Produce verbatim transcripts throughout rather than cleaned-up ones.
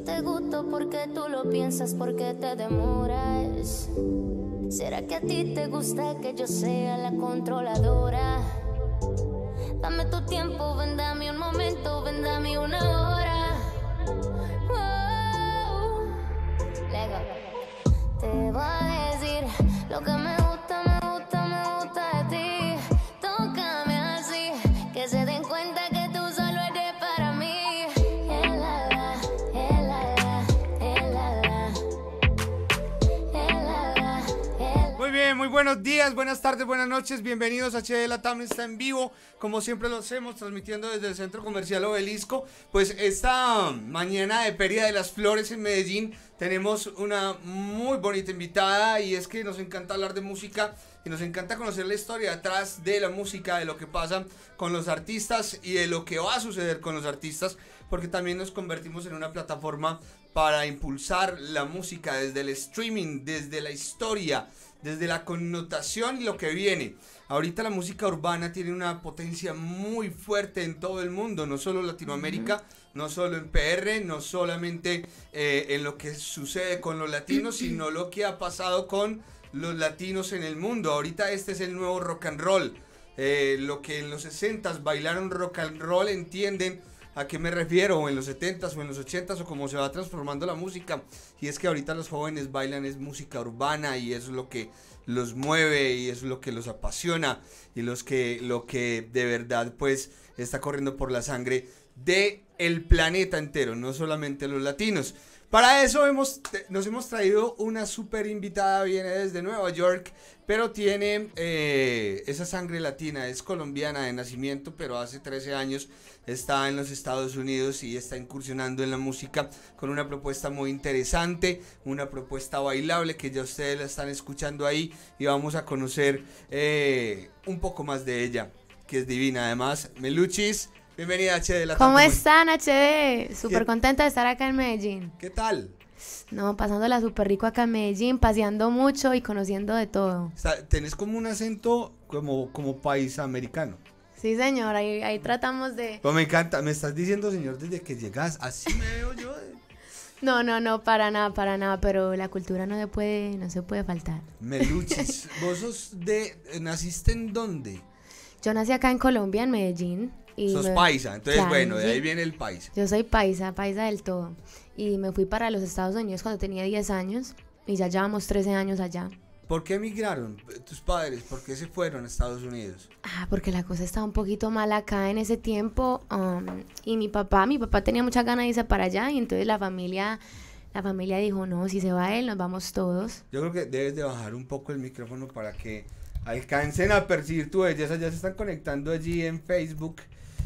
yo te gusto porque tú lo piensas, porque te demoras. ¿Será que a ti te gusta que yo sea la controladora? Dame tu tiempo, ven, dame un momento, ven, dame una hora. Oh, Lego. Te voy a decir lo que me gusta, me gusta, me gusta de ti. Tócame así, que se den cuenta que tú solo eres para mí. El ala, el ala, el ala, el ala, el... Muy bien, muy buenos días, buenas tardes, buenas noches. Bienvenidos a H D Latam, está en vivo. Como siempre lo hacemos, transmitiendo desde el Centro Comercial Obelisco. Pues esta mañana de Feria de las Flores en Medellín tenemos una muy bonita invitada, y es que nos encanta hablar de música y nos encanta conocer la historia detrás de la música, de lo que pasa con los artistas y de lo que va a suceder con los artistas, porque también nos convertimos en una plataforma para impulsar la música desde el streaming, desde la historia, desde la connotación y lo que viene. Ahorita la música urbana tiene una potencia muy fuerte en todo el mundo, no solo en Latinoamérica, uh-huh. no solo en P R, no solamente eh, en lo que sucede con los latinos, sino lo que ha pasado con los latinos en el mundo. Ahorita este es el nuevo rock and roll. Eh, lo que en los sesentas bailaron rock and roll, entienden a qué me refiero, o en los setentas o en los ochentas, o cómo se va transformando la música. Y es que ahorita los jóvenes bailan es música urbana, y eso es lo que los mueve y es lo que los apasiona y los que, lo que de verdad pues está corriendo por la sangre de el planeta entero, no solamente los latinos. Para eso hemos, nos hemos traído una súper invitada, viene desde Nueva York, pero tiene eh, esa sangre latina, es colombiana de nacimiento, pero hace trece años está en los Estados Unidos y está incursionando en la música con una propuesta muy interesante, una propuesta bailable que ya ustedes la están escuchando ahí, y vamos a conocer eh, un poco más de ella, que es divina. Además, Meluchis, bienvenida a H D Latam. ¿Cómo están, H D? Súper contenta de estar acá en Medellín. ¿Qué tal? No, pasándola súper rico acá en Medellín, paseando mucho y conociendo de todo. O sea, tenés como un acento como, como país americano. Sí, señor, ahí, ahí tratamos de... Pues me encanta, me estás diciendo, señor, desde que llegas, así me veo yo. No, no, no, para nada, para nada, pero la cultura no se puede, no se puede faltar. Meluchis, ¿vos sos de, naciste en dónde? Yo nací acá en Colombia, en Medellín. Y sos me... paisa, entonces claro, bueno, de ahí sí. viene el paisa. Yo soy paisa, paisa del todo. Y me fui para los Estados Unidos cuando tenía diez años y ya llevamos trece años allá. ¿Por qué emigraron tus padres? ¿Por qué se fueron a Estados Unidos? Ah, porque la cosa estaba un poquito mal acá en ese tiempo, um, y mi papá, mi papá tenía mucha ganas de irse para allá, y entonces la familia, la familia dijo, no, si se va él, nos vamos todos. Yo creo que debes de bajar un poco el micrófono para que alcancen a percibir tu belleza. Ya se están conectando allí en Facebook.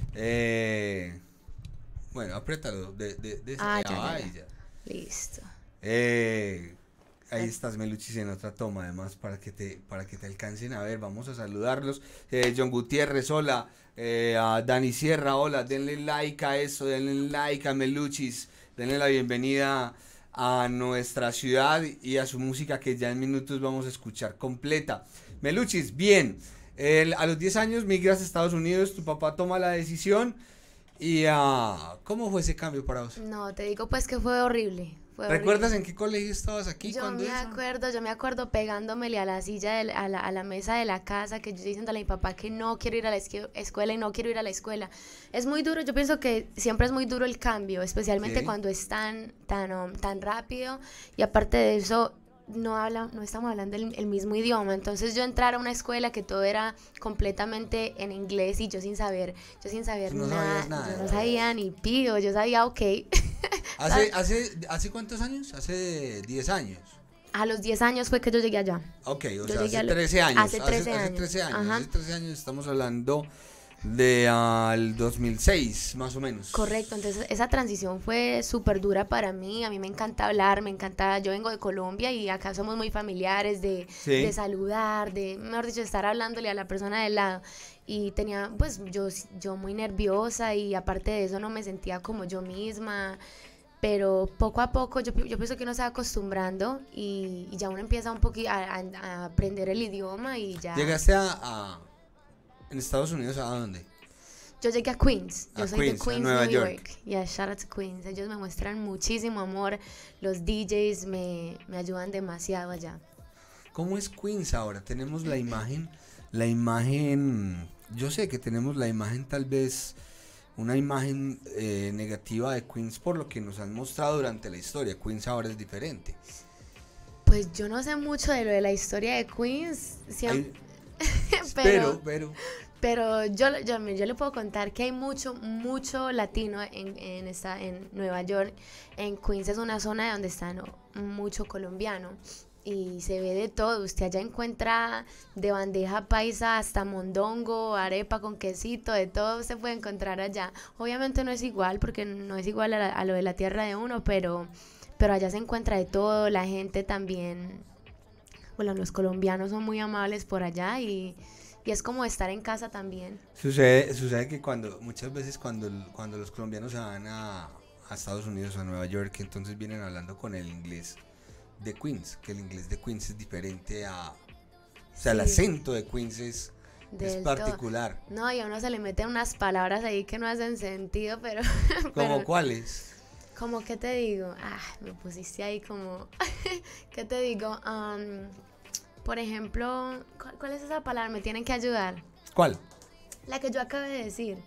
Eh, bueno, apriétalo. De, de, de ah, ya, ah, ya, ya. ya. Listo. Eh, ahí estás, Meluchis, en otra toma, además, para que te, para que te alcancen a ver. Vamos a saludarlos. Eh, John Gutiérrez, hola. Eh, a Dani Sierra, hola. Denle like a eso, denle like a Meluchis. Denle la bienvenida a nuestra ciudad y a su música, que ya en minutos vamos a escuchar completa. Meluchis, bien. El, a los diez años migras a Estados Unidos, tu papá toma la decisión. Y uh, ¿cómo fue ese cambio para vos? No, te digo pues que fue horrible. Fue ¿Recuerdas horrible. en qué colegio estabas aquí? Yo cuando me eso? acuerdo, yo me acuerdo pegándomele a la silla, de, a, la, a la mesa de la casa, que yo diciéndole a mi papá que no quiero ir a la esque- escuela y no quiero ir a la escuela. Es muy duro, yo pienso que siempre es muy duro el cambio, especialmente Sí. cuando es tan, tan, um, tan rápido, y aparte de eso, no habla, no estamos hablando el, el mismo idioma. Entonces yo entrar a una escuela que todo era completamente en inglés, y yo sin saber, yo sin saber No nada, sabías nada. yo no sabía ni pido, yo sabía ok. ¿Hace, hace, ¿Hace cuántos años? Hace diez años. A los diez años fue que yo llegué allá. Ok, o Yo sea, llegué hace a lo- trece años. hace trece hace, años. Hace trece años. Ajá. Hace trece años estamos hablando de al uh, dos mil seis, más o menos. Correcto, entonces esa transición fue súper dura para mí. A mí me encanta hablar, me encanta, yo vengo de Colombia y acá somos muy familiares de, Sí. de saludar, de, mejor dicho, estar hablándole a la persona del lado. Y tenía, pues, yo, yo muy nerviosa, y aparte de eso no me sentía como yo misma. Pero poco a poco yo, yo pienso que uno se va acostumbrando, y, y ya uno empieza un poquito a, a, a aprender el idioma y ya. ¿Llegaste a, a en Estados Unidos a dónde? Yo llegué a Queens, yo A soy Queens, de a Queens, Nueva New York. York. Yeah, shout out to Queens. Ellos me muestran muchísimo amor, los D Js me, me ayudan demasiado allá. ¿Cómo es Queens ahora? Tenemos la imagen, la imagen, yo sé que tenemos la imagen tal vez, una imagen eh, negativa de Queens por lo que nos han mostrado durante la historia. Queens ahora es diferente. Pues yo no sé mucho de lo de la historia de Queens, siempre, Hay- pero, pero, pero, pero yo, yo, yo le puedo contar que hay mucho, mucho latino en, en, esta, en Nueva York. En Queens es una zona donde está ¿no? mucho colombiano y se ve de todo. Usted allá encuentra de bandeja paisa hasta mondongo, arepa con quesito, de todo se puede encontrar allá. Obviamente no es igual porque no es igual a, la- a lo de la tierra de uno, pero... Pero allá se encuentra de todo, la gente también, bueno, los colombianos son muy amables por allá y, y es como estar en casa también. sucede, sucede que cuando, muchas veces cuando, el- cuando los colombianos se van a, a Estados Unidos o a Nueva York, entonces vienen hablando con el inglés de Queens, que el inglés de Queens es diferente a, o sea, el Sí. acento de Queens es, es Del todo. particular. No, y a uno se le meten unas palabras ahí que no hacen sentido, pero... ¿Cómo pero cuáles? como, ¿qué te digo? Ah, me pusiste ahí como... ¿Qué te digo? Um, por ejemplo, ¿cuál, cuál es esa palabra? Me tienen que ayudar. ¿Cuál? La que yo acabé de decir.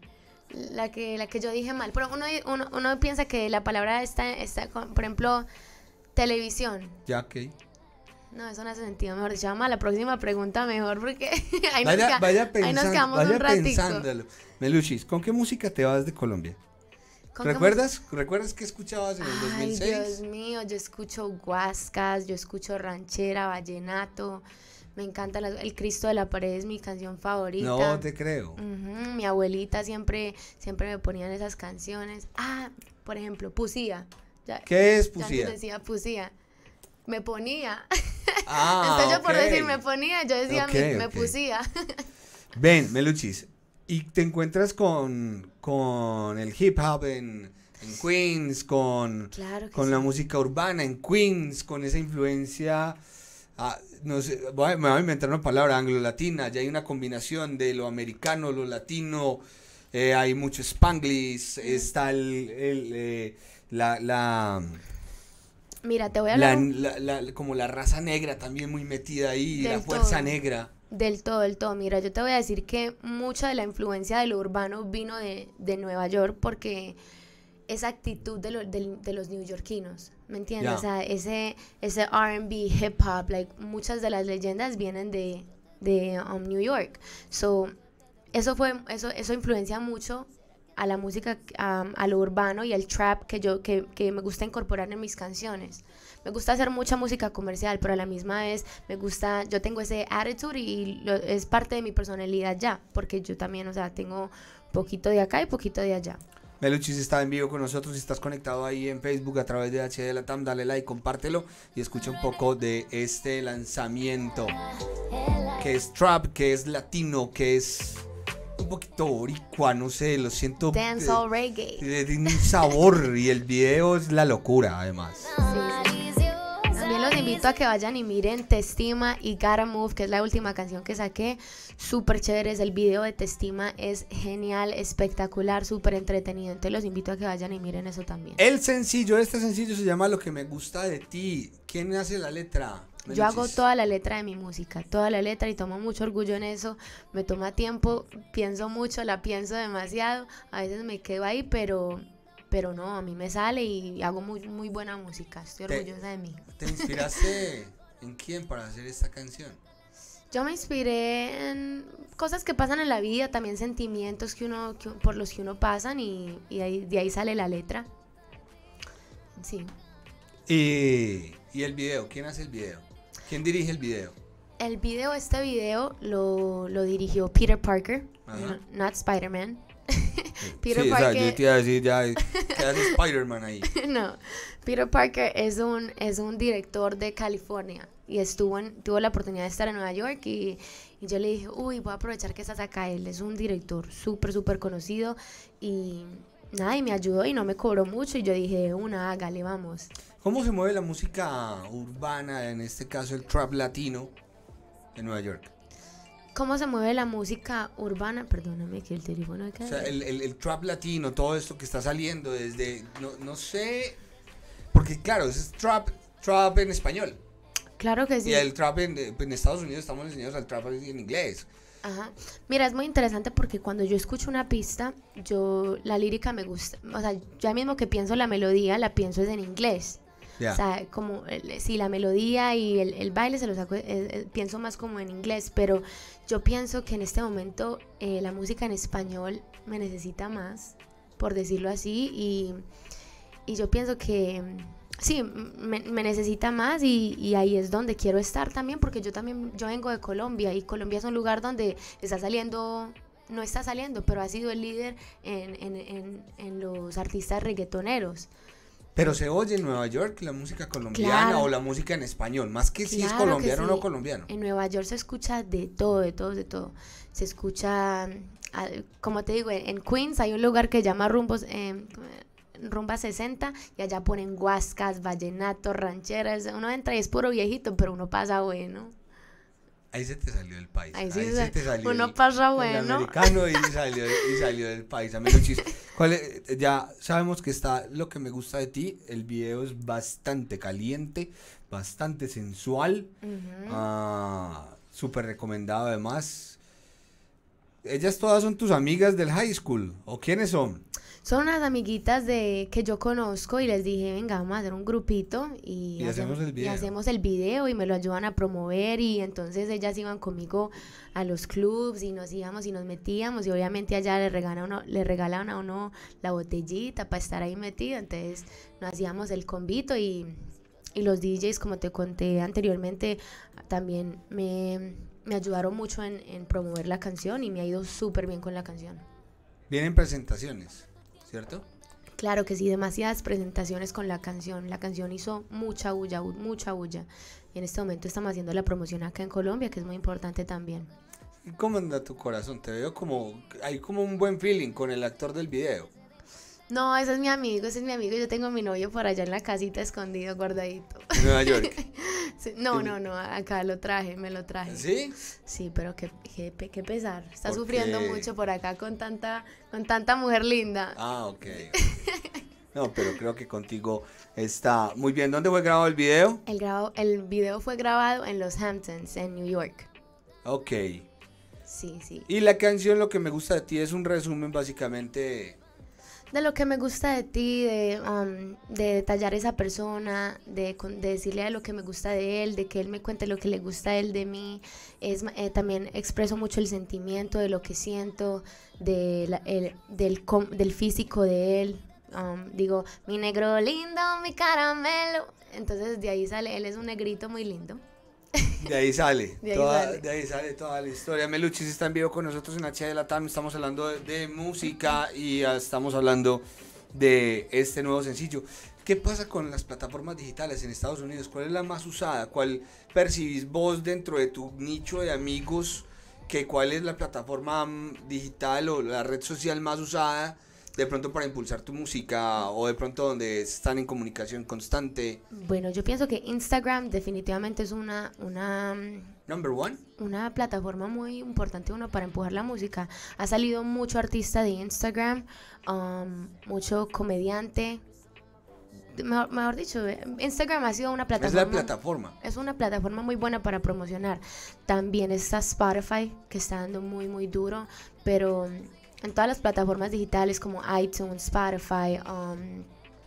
La que, la que yo dije mal. Pero uno, uno, uno piensa que la palabra está, está con, por ejemplo, televisión. Ya, ok. No, eso no hace sentido. Mejor dicho, vamos a la próxima pregunta mejor porque ahí, nos, Vaya, queda- vaya, ahí nos pensando, quedamos vaya un ratico. pensándolo. Meluchis, ¿con qué música te vas de Colombia? ¿Con qué ¿Recuerdas? ¿Recuerdas qué escuchabas en el dos mil Ay, seis? Dios mío, yo escucho guascas, yo escucho ranchera, vallenato. Me encanta la- el Cristo de la Pared, es mi canción favorita. No te creo. Ujú, mi abuelita siempre, siempre me ponían esas canciones. Ah, por ejemplo, Pusía. Ya, ¿Qué es ya antes Pusía? decía Pusía. Me ponía. Ah, Entonces yo por ok. decir me ponía, yo decía Ok, me, me ok. pusía. Ven, Meluchis, y te encuentras con, con el hip hop en, en Queens, con, Claro que con sí. la música urbana en Queens, con esa influencia, ah, no sé, voy a- me voy a inventar una palabra, anglo-latina, ya hay una combinación de lo americano, lo latino, eh, hay mucho Spanglish, está el, el, eh, la, la, Mira, te voy a la, hablar un- la- la- como la raza negra también muy metida ahí, la Del fuerza todo. negra. del todo, del todo. Mira, yo te voy a decir que mucha de la influencia de lo urbano vino de, de Nueva York porque esa actitud de, lo- del- de los neoyorquinos, ¿me entiendes? Ya. O sea, ese, ese R and B, hip hop, like, muchas de las leyendas vienen de, de um, New York. So, eso fue, eso, eso influencia mucho a la música, um, a lo urbano y al trap que yo, que, que me gusta incorporar en mis canciones. Me gusta hacer mucha música comercial, pero a la misma vez me gusta, yo tengo ese attitude y lo- es parte de mi personalidad ya, porque yo también, o sea, tengo poquito de acá y poquito de allá. Meluchis está en vivo con nosotros, si estás conectado ahí en Facebook a través de H D Latam, dale like, compártelo y escucha un poco de este lanzamiento que es trap, que es latino, que es un poquito boricua, no sé, lo siento Dancehall de, reggae. de- de un sabor y el video es la locura además. También los invito a que vayan y miren Testima y Gotta Move, que es la última canción que saqué. Súper chéveres, el video de Testima es genial, espectacular, súper entretenido. Entonces los invito a que vayan y miren eso también. El sencillo, este sencillo se llama Lo que me gusta de ti. ¿Quién hace la letra? Yo hago Meluchis. toda la letra de mi música, toda la letra y tomo mucho orgullo en eso. Me toma tiempo, pienso mucho, la pienso demasiado. A veces me quedo ahí, pero, pero no, a mí me sale y hago muy, muy buena música. Estoy Te- orgullosa de mí. ¿Te inspiraste en quién para hacer esta canción? Yo me inspiré en cosas que pasan en la vida, también sentimientos que uno, que- por los que uno pasan y, y ahí- de ahí sale la letra. Sí. Y, y el video, ¿quién hace el video? ¿Quién dirige el video? El video, este video lo, lo dirigió Peter Parker, Ajá. no- not Spider-Man. Peter sí, o sea, Parker. yo te iba a decir ya, ¿qué hace Spider-Man ahí? No, Peter Parker es un, es un director de California y estuvo en, tuvo la oportunidad de estar en Nueva York y, y yo le dije, uy, voy a aprovechar que estás acá. Él es un director súper, súper conocido y nada, y me ayudó y no me cobró mucho y yo dije, una, hágale, vamos. ¿Cómo se mueve la música urbana, en este caso el trap latino, en Nueva York? cómo se mueve la música urbana, perdóname que el teléfono acá. O sea, el, el, el trap latino, todo esto que está saliendo desde, no, no sé, porque claro, es trap, trap en español. Claro que sí. Y el trap en, en Estados Unidos estamos enseñados al trap en inglés. Ajá. Mira, es muy interesante porque cuando yo escucho una pista, yo la lírica me gusta, o sea, ya mismo que pienso la melodía, la pienso es en inglés. Yeah. O sea, como el, sí, la melodía y el, el baile se lo saco, eh, eh, pienso más como en inglés, pero yo pienso que en este momento eh, la música en español me necesita más, por decirlo así, y, y yo pienso que sí, me, me necesita más y, y ahí es donde quiero estar también, porque yo también, yo vengo de Colombia y Colombia es un lugar donde está saliendo, no está saliendo, pero ha sido el líder en, en, en, en los artistas reggaetoneros. Pero se oye en Nueva York la música colombiana Claro. o la música en español, más que si Claro es que colombiano o sí. no colombiano. En Nueva York se escucha de todo, de todo, de todo. Se escucha, ah, como te digo, en Queens hay un lugar que se llama Rumbos, eh, Rumba sesenta, y allá ponen guascas, vallenatos, rancheras. Uno entra y es puro viejito, pero uno pasa bueno. Ahí se te salió el país. Ahí sí Ahí se- se te salió uno el, pasa el bueno. americano y salió, y salió del país. Meluchis, ¿cuál es? Ya sabemos que está lo que me gusta de ti. El video es bastante caliente, bastante sensual. Ujú. Ah, súper recomendado además. ¿Ellas todas son tus amigas del high school? ¿O quiénes son? Son unas amiguitas de que yo conozco y les dije, venga, vamos a hacer un grupito y, Y hacemos el y video. hacemos el video y me lo ayudan a promover, y entonces ellas iban conmigo a los clubs y nos íbamos y nos metíamos, y obviamente allá le regalaban, uno, le regalaban a uno la botellita para estar ahí metido, entonces nos hacíamos el convito y, y los D Js, como te conté anteriormente, también me, me ayudaron mucho en, en promover la canción y me ha ido súper bien con la canción. Vienen presentaciones, ¿cierto? Claro que sí, demasiadas presentaciones con la canción. La canción hizo mucha bulla, bu- mucha bulla. Y en este momento estamos haciendo la promoción acá en Colombia, que es muy importante también. ¿Cómo anda tu corazón? Te veo como, hay como un buen feeling con el actor del video. No, ese es mi amigo, ese es mi amigo. Yo tengo a mi novio por allá en la casita escondido, guardadito. En Nueva York. Sí, no, no, no, acá lo traje, me lo traje. ¿Sí? Sí, pero qué, qué, pe- qué pesar. Está ¿Por sufriendo qué? mucho por acá con tanta, con tanta mujer linda. Ah, ok. No, pero creo que contigo está muy bien. ¿Dónde fue grabado el video? El, grabo, el video fue grabado en Los Hamptons, en New York. Ok. Sí, sí. Y la canción, lo que me gusta de ti, es un resumen básicamente. De lo que me gusta de ti, de, um, de detallar esa persona, de, con- de decirle a lo que me gusta de él, de que él me cuente lo que le gusta a él de mí. Es, ma- eh, también expreso mucho el sentimiento de lo que siento, de la- el- del, com- del físico de él. Um, digo, mi negro lindo, mi caramelo. Entonces de ahí sale, él es un negrito muy lindo. De ahí sale. De ahí toda, sale. de ahí sale toda la historia. Meluchis está en vivo con nosotros en H de la T A M. Estamos hablando de, de música y ah, estamos hablando de este nuevo sencillo. ¿Qué pasa con las plataformas digitales en Estados Unidos? ¿Cuál es la más usada? ¿Cuál percibís vos dentro de tu nicho de amigos? Que ¿Cuál es la plataforma mm, digital o la red social más usada de pronto para impulsar tu música, o de pronto donde están en comunicación constante? Bueno, yo pienso que Instagram definitivamente es una, una, mm, Number one. una plataforma muy importante uno para empujar la música. Ha salido mucho artista de Instagram, um, mucho comediante. Mejor, mejor dicho, eh, Instagram ha sido una Es plataforma. la plataforma. Es una plataforma muy buena para promocionar. También está Spotify, que está dando muy, muy duro, pero mm, en todas las plataformas digitales como iTunes, Spotify, um,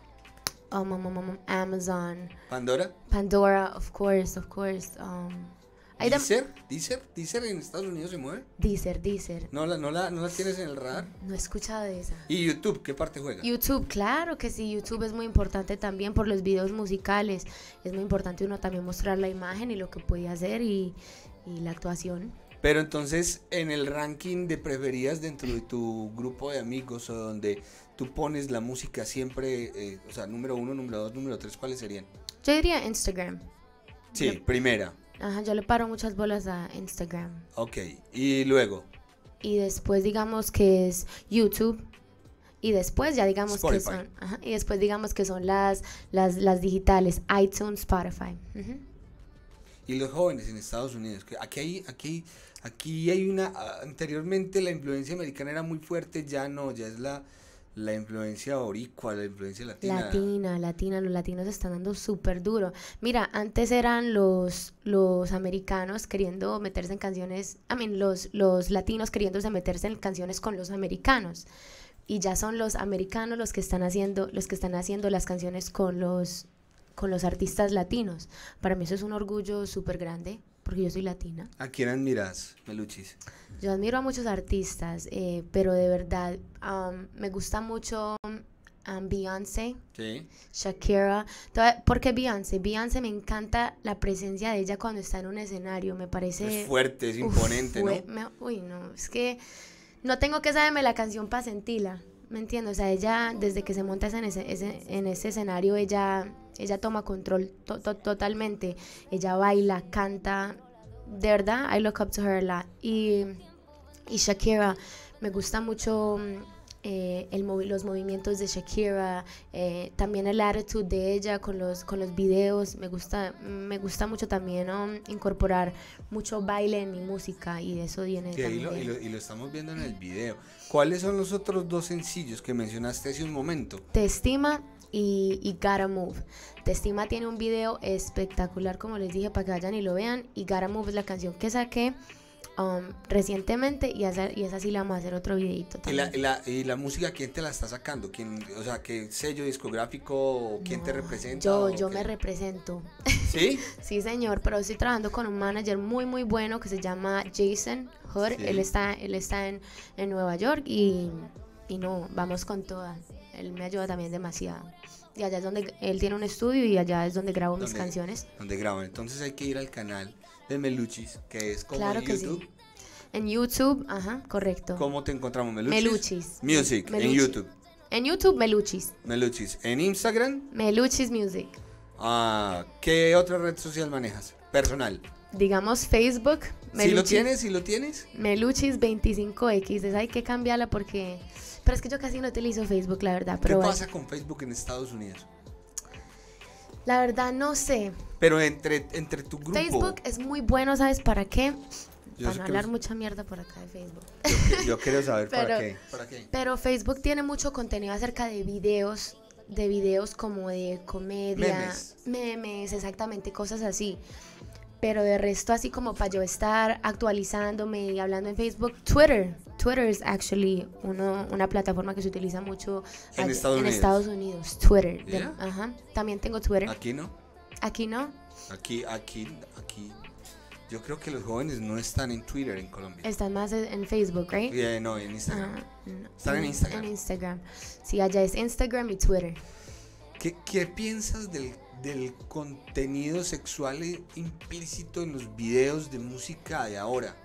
um, um, um, um, Amazon, Pandora. Pandora, of course, of course. Um, hay dem- Deezer, Deezer, Deezer en Estados Unidos se mueve. Deezer, Deezer. No la, no la, no la tienes en el radar. No he escuchado de esa. Y YouTube, ¿qué parte juega? YouTube, claro que sí, YouTube es muy importante también por los videos musicales. Es muy importante uno también mostrar la imagen y lo que puede hacer y, y la actuación. Pero entonces, en el ranking de preferidas dentro de tu grupo de amigos, o donde tú pones la música siempre, eh, o sea, número uno, número dos, número tres, ¿cuáles serían? Yo diría Instagram. Sí, Yo- primera. Ajá, yo le paro muchas bolas a Instagram. Ok. Y luego, Y después digamos que es YouTube. Y después ya digamos que Spotify. son, ajá, y después digamos que son las, las, las digitales, iTunes, Spotify. Ujú. y los jóvenes en Estados Unidos. Que aquí hay, aquí, aquí hay una, anteriormente la influencia americana era muy fuerte, ya no, ya es la, la influencia boricua, la influencia latina. Latina, latina, los latinos están dando súper duro. Mira, antes eran los, los americanos queriendo meterse en canciones, I mean, los, los latinos queriéndose meterse en canciones con los americanos. Y ya son los americanos los que están haciendo, los que están haciendo las canciones con los, con los artistas latinos. Para mí eso es un orgullo súper grande, porque yo soy latina. ¿A quién admiras, Meluchis? Yo admiro a muchos artistas, eh, pero de verdad um, me gusta mucho um, Beyoncé, Sí. Shakira. Toda- ¿Por qué Beyoncé? Beyoncé me encanta la presencia de ella cuando está en un escenario, me parece... Es fuerte, es Uf, imponente, fue- ¿no? me- uy, no, es que no tengo que saberme la canción para sentirla, ¿me entiendes? O sea, ella, desde que se monta en ese, ese- en ese escenario, ella, ella toma control to- to- totalmente. Ella baila, canta. De verdad, I look up to her a lot. Y, y Shakira, me gusta mucho mm, eh, el movi- los movimientos de Shakira, eh, también el attitude de ella con los, con los videos. Me gusta, me gusta mucho también um, incorporar mucho baile en mi música, y de eso viene Sí, y, también. lo, de- y, lo, y lo estamos viendo en el video. ¿Cuáles son los otros dos sencillos que mencionaste hace un momento? Te Estima y, y Gotta Move. Te Estima tiene un video espectacular, como les dije, para que vayan y lo vean. Y Gotta Move es la canción que saqué um, recientemente, y esa, y esa sí la vamos a hacer otro videito ¿Y la, también. y, la, y la música quién te la está sacando? ¿Quién, o sea, qué sello discográfico o quién te No, representa? Yo, o yo qué? me represento. ¿Sí? Sí, señor, pero estoy trabajando con un manager muy, muy bueno que se llama Jason Hood. Sí. Él está, él está en, en Nueva York, y, y no, vamos con toda. Él me ayuda también demasiado. Y allá es donde él tiene un estudio, y allá es donde grabo mis ¿Dónde? canciones. Donde graban. Entonces hay que ir al canal de Meluchis, que es como Claro en que YouTube. sí. En YouTube, ajá, correcto. ¿Cómo te encontramos, Meluchis? Meluchis. Music, en Meluchi- YouTube. En YouTube, Meluchis. Meluchis. En Instagram, Meluchis Music. ah, ¿qué otra red social manejas? Personal. Digamos Facebook. ¿Sí lo Meluchis- tienes? ¿Sí lo tienes? Meluchis veinticinco equis. Esa hay que cambiarla porque... Pero es que yo casi no utilizo Facebook, la verdad. Pero ¿Qué bueno, pasa con Facebook en Estados Unidos? la verdad no sé. Pero entre, entre tu grupo. Facebook es muy bueno, ¿sabes para qué? Yo Para sé no que hablar los- mucha mierda por acá de Facebook. Yo, que- yo quiero saber para Pero- qué. ¿Para qué? Pero Facebook tiene mucho contenido acerca de videos, de videos como de comedia, Memes. memes, exactamente, cosas así. Pero de resto, así como para yo estar actualizándome y hablando en Facebook, Twitter. Twitter es actually uno, una plataforma que se utiliza mucho En allá- Estados en Unidos. Estados Unidos. Twitter. de- Yeah. ajá. También tengo Twitter. Aquí no. Aquí no. Aquí, aquí, aquí. Yo creo que los jóvenes no están en Twitter en Colombia. Están más en Facebook, ¿right? Eh, no, en Instagram. Ah, no. Están en Instagram. En Instagram. Sí, allá es Instagram y Twitter. ¿Qué, qué piensas del, del contenido sexual i- implícito en los videos de música de ahora?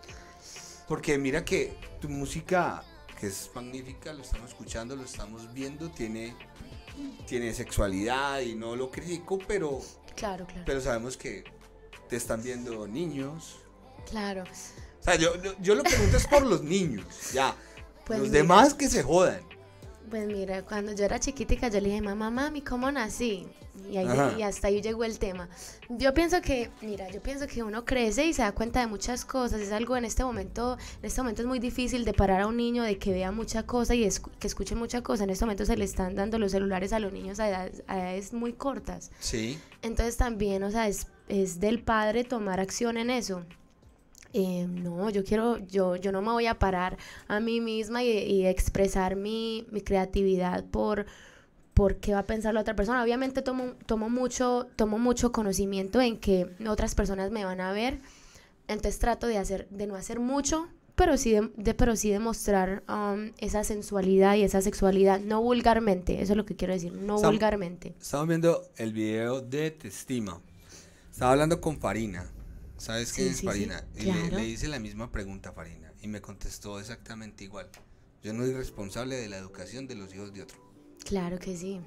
Porque mira que tu música, que es magnífica, lo estamos escuchando, lo estamos viendo, tiene, tiene sexualidad y no lo critico, pero, Claro, claro. pero sabemos que te están viendo niños. Claro. O sea, yo, yo, yo lo pregunto es por los niños, ya. Pues los mira. demás que se jodan. Pues mira, cuando yo era chiquitica yo le dije, mamá, mami, ¿cómo nací? Y, ahí, Ajá. y hasta ahí llegó el tema. Yo pienso que, mira, yo pienso que uno crece y se da cuenta de muchas cosas. Es algo en este momento, en este momento es muy difícil de parar a un niño de que vea mucha cosa y escu- que escuche mucha cosa. En este momento se le están dando los celulares a los niños a edades, a edades muy cortas. Sí. Entonces también, o sea, es, es del padre tomar acción en eso. Eh, no, yo quiero, yo, yo no me voy a parar a mí misma y, y expresar mi, mi creatividad por, por qué va a pensar la otra persona. Obviamente tomo, tomo, mucho, tomo mucho conocimiento en que otras personas me van a ver, entonces trato de, hacer, de no hacer mucho, pero sí, de, de- pero sí demostrar um, esa sensualidad y esa sexualidad, no vulgarmente, eso es lo que quiero decir, no Sam- vulgarmente. Estamos viendo el video de Te Estima. Estaba hablando con Farina. ¿Sabes Sí, quién es sí, sí, Farina? Y le, claro. le hice la misma pregunta a Farina y me contestó exactamente igual. Yo no soy responsable de la educación de los hijos de otro. Claro que sí.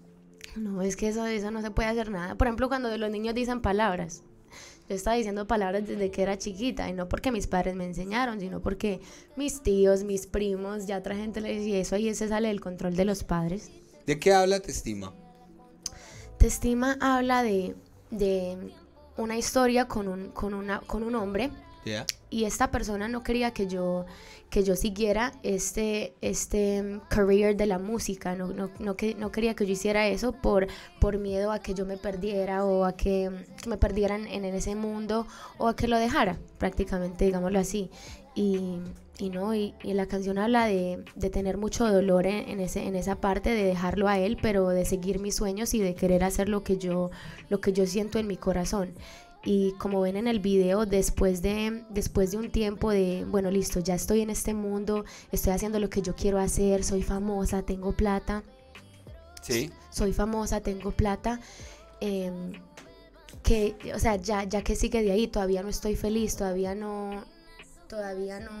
No, es que eso, eso no se puede hacer nada. Por ejemplo, cuando los niños dicen palabras. Yo estaba diciendo palabras desde que era chiquita, y no porque mis padres me enseñaron, sino porque mis tíos, mis primos, ya otra gente le decía eso, y ese sale del control de los padres. ¿De qué habla Te Estima? Te Estima habla de, de una historia con un, con una, con un hombre. Yeah. Y esta persona no quería que yo, que yo siguiera este, este career de la música, no, no, no, que, no quería que yo hiciera eso por, por miedo a que yo me perdiera o a que, que me perdieran en, en ese mundo o a que lo dejara, prácticamente, digámoslo así. Y, y no, y, y la canción habla de, de tener mucho dolor en, en, ese, en esa parte, de dejarlo a él, pero de seguir mis sueños y de querer hacer lo que yo, lo que yo siento en mi corazón. Y como ven en el video, después de, después de un tiempo de, bueno, listo, ya estoy en este mundo, estoy haciendo lo que yo quiero hacer, soy famosa, tengo plata. Sí. Soy famosa, tengo plata. Eh, que, o sea, ya, ya que sigue de ahí, todavía no estoy feliz, todavía no, todavía no...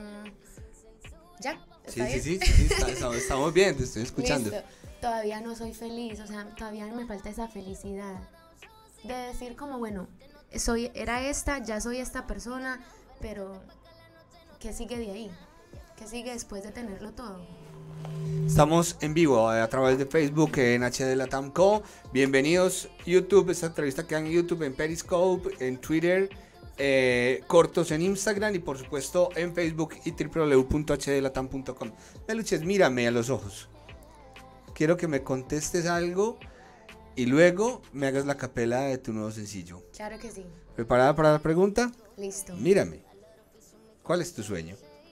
¿Ya? Sí, ¿Está sí, bien? sí, sí, está- estamos, estamos bien, te estoy escuchando. Listo. Todavía no soy feliz, o sea, todavía me falta esa felicidad. De decir como, bueno, soy, era esta, ya soy esta persona, pero ¿qué sigue de ahí? ¿Qué sigue después de tenerlo todo? Estamos en vivo eh, a través de Facebook en H D Latam Co. Bienvenidos YouTube, esta entrevista queda en YouTube, en Periscope, en Twitter, eh, cortos en Instagram y por supuesto en Facebook y w w w punto h d latam punto com. Meluches, mírame a los ojos. Quiero que me contestes algo y luego me hagas la capela de tu nuevo sencillo. Claro que sí. ¿Preparada para la pregunta? Listo. Mírame. ¿Cuál es tu sueño?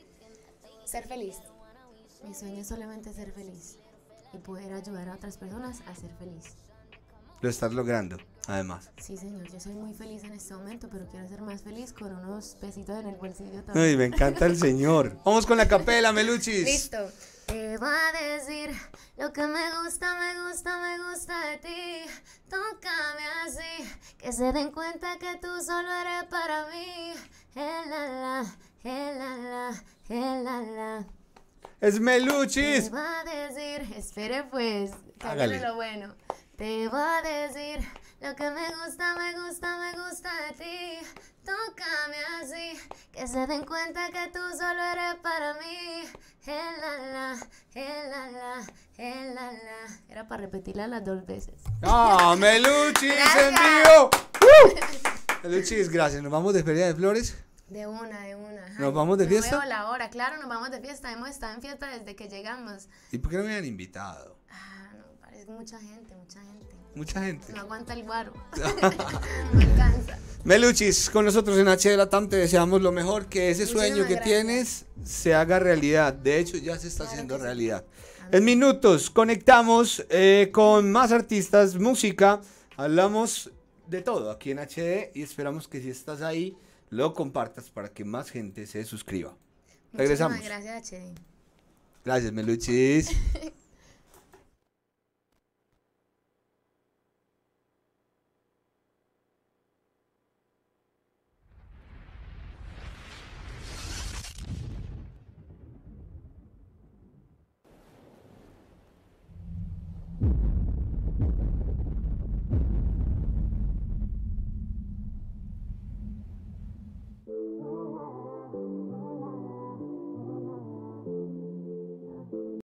Ser feliz. Mi sueño es solamente ser feliz y poder ayudar a otras personas a ser feliz. Lo estás logrando, además. Sí, señor, yo soy muy feliz en este momento, pero quiero ser más feliz con unos pesitos en el bolsillo también. Ay, me encanta el señor. Vamos con la capela, Meluchis. Listo. Te voy a decir lo que me gusta, me gusta, me gusta de ti. Tócame así, que se den cuenta que tú solo eres para mí. El la la, el la la, el la la. Es Meluchis. Te voy a decir, espere pues, que Hágale. viene lo bueno. Te voy a decir lo que me gusta, me gusta, me gusta de ti. Tócame así, que se den cuenta que tú solo eres para mí. El la la, el la la, el la la. Era para repetirla las dos veces. ¡Ah, Meluchis en Gracias. vivo! ¡Uh! Meluchis, gracias. ¿Nos vamos de Feria de Flores? De una, de una. Ay, ¿Nos vamos de no fiesta? veo la hora, claro, nos vamos de fiesta. Hemos estado en fiesta desde que llegamos. ¿Y por qué no me han invitado? Ah, no, parece mucha gente, mucha gente. Mucha gente. No aguanta el guaro. Me cansa. Meluchis, con nosotros en H D Latam te deseamos lo mejor, que ese Muchísimas sueño que gracias. tienes se haga realidad. De hecho, ya se está Claro haciendo que sí. realidad. Amén. En minutos conectamos eh, con más artistas, música, hablamos de todo aquí en H D y esperamos que si estás ahí lo compartas para que más gente se suscriba. Regresamos. Muchísimas gracias, H D. Gracias, Meluchis.